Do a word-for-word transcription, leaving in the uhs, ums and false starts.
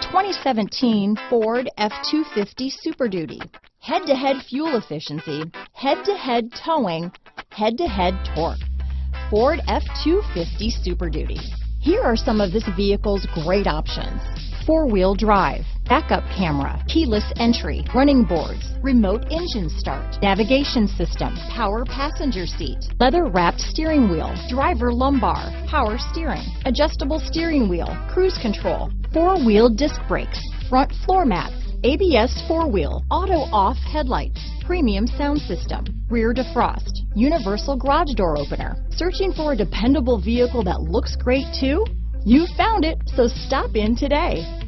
twenty seventeen Ford F two fifty Super Duty. Head-to-head fuel efficiency, head-to-head towing, head-to-head torque. Ford F two fifty Super Duty. Here are some of this vehicle's great options: four-wheel drive, backup camera, keyless entry, running boards, remote engine start, navigation system, power passenger seat, leather-wrapped steering wheel, driver lumbar, power steering, adjustable steering wheel, cruise control, four-wheel disc brakes, front floor mats, A B S four-wheel, auto-off headlights, premium sound system, rear defrost, universal garage door opener. Searching for a dependable vehicle that looks great too? You found it, so stop in today.